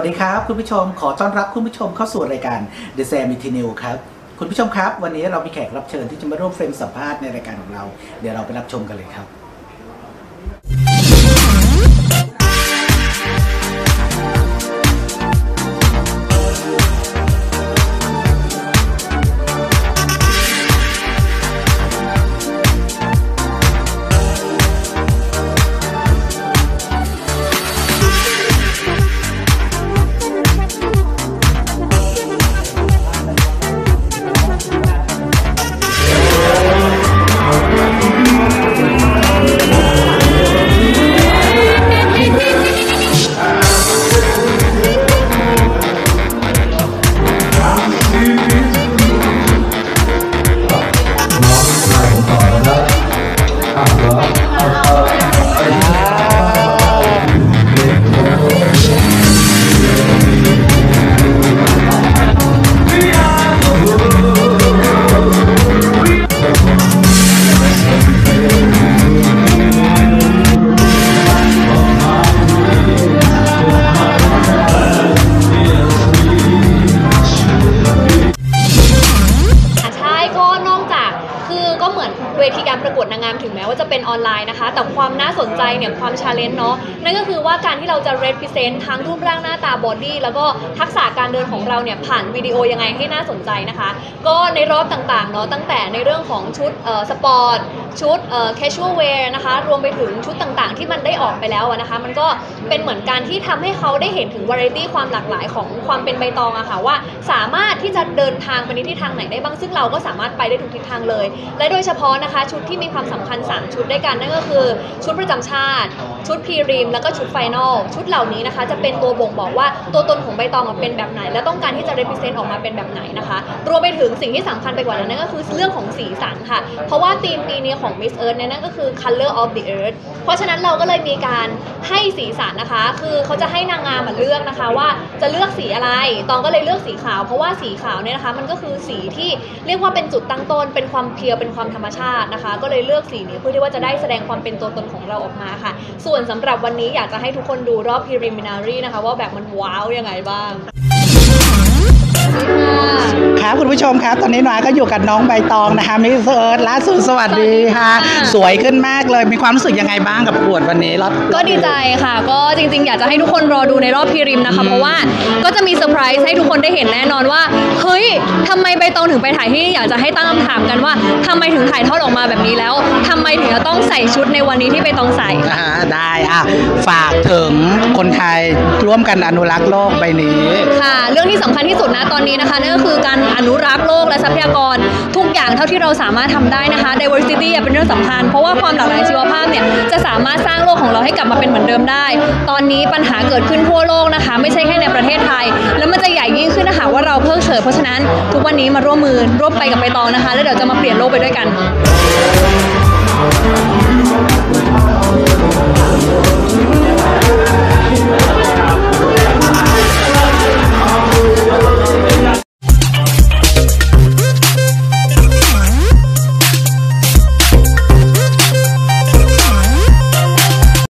ดีครับคุณผู้ชมขอต้อนรับคุณผู้ชมเข้าสู่รายการ The Sam Eternal ครับคุณผู้ชมครับวันนี้เรามีแขกรับเชิญที่จะมาร่วมเฟรมสัมภาษณ์ในรายการของเราเดี๋ยวเราไปรับชมกันเลยครับเวทีการประกวดนางงามถึงแม้ว่าจะเป็นออนไลน์นะคะแต่ความน่าสนใจเนี่ยความชาเลนจ์เนาะนั่นก็คือว่าการที่เราจะ represent ทั้งรูปร่างหน้าตาบอดี้แล้วก็ทักษะการเดินของเราเนี่ยผ่านวิดีโอยังไงให้น่าสนใจนะคะก็ในรอบต่างๆเนาะตั้งแต่ในเรื่องของชุดสปอร์ตชุดcasual wear นะคะรวมไปถึงชุดต่างๆที่มันได้ออกไปแล้วนะคะมันก็เป็นเหมือนการที่ทำให้เขาได้เห็นถึง variety ความหลากหลายของความเป็นใบตองอะค่ะว่าสามารถที่จะเดินทางไปในทิศทางไหนได้บ้างซึ่งเราก็สามารถไปได้ทุกทิศทางเลยและโดยเฉพาะนะคะชุดที่มีความสำคัญ3ชุดด้วยกันนั่นก็คือชุดประจำชาติชุดพรีริมแล้วก็ชุดไฟนอลชุดเหล่านี้นะคะจะเป็นตัวบ่งบอกว่าตัวตนของใบตองเป็นแบบไหนและต้องการที่จะ represent ออกมาเป็นแบบไหนนะคะรวมไปถึงสิ่งที่สำคัญไปกว่านั้นนั่นก็คือเรื่องของสีสันค่ะเพราะว่าธีมปีนี้ของ Miss Earth นั่นก็คือ Color of the Earth เพราะฉะนั้นเราก็เลยมีการให้สีสันนะคะคือเขาจะให้นางงามเลือกนะคะว่าจะเลือกสีอะไรตองก็เลยเลือกสีขาวเพราะว่าสีขาวเนี่ยนะคะมันก็คือสีที่เรียกว่าเป็นจุดตั้งต้นเป็นความเพียวเป็นความธรรมชาตินะคะก็เลยเลือกสีนี้เพื่อที่ว่าจะได้แสดงความเป็นตัวตนของเราออกมาค่ะส่วนสำหรับวันนี้อยากจะให้ทุกคนดูรอบ preliminary นะคะว่าแบบมันว้าวยังไงบ้างครับคุณผู้ชมครับตอนนี้น้าก็อยู่กับน้องใบตองนะคะมิสเอิร์ธล่าสุดสวัสดีค่ะสวยขึ้นมากเลยมีความรู้สึกยังไงบ้างกับประกวดวันนี้แล้วก็ดีใจค่ะก็จริงๆอยากจะให้ทุกคนรอดูในรอบพรีริมนะคะเพราะว่าก็จะมีเซอร์ไพรส์ให้ทุกคนได้เห็นแน่นอนว่าเฮ้ยทำไมใบตองถึงไปถ่ายที่อยากจะให้ตั้งคำถามกันว่าทำไมถึงถ่ายทอดออกมาแบบนี้แล้วทำไมถึงจะต้องใส่ชุดในวันนี้ที่ใบตองใส่ได้ฝากถึงคนไทยร่วมกันอนุรักษ์โลกใบนี้ค่ะเรื่องที่สำคัญที่สุดนะตอนนี้นะคะนั่นก็คือการอนุรักษ์โลกและทรัพยากรทุกอย่างเท่าที่เราสามารถทำได้นะคะ diversity เป็นเรื่องสำคัญเพราะว่าความหลากหลายชีวภาพเนี่ยจะสามารถสร้างโลกของเราให้กลับมาเป็นเหมือนเดิมได้ตอนนี้ปัญหาเกิดขึ้นทั่วโลกนะคะไม่ใช่แค่ในประเทศไทยแล้วมันจะใหญ่ยิ่งขึ้นนะคะว่าเราเพิกเฉยเพราะฉะนั้นทุกวันนี้มาร่วมไปกับใบตองนะคะแล้วเดี๋ยวจะมาเปลี่ยนโลกไปด้วยกัน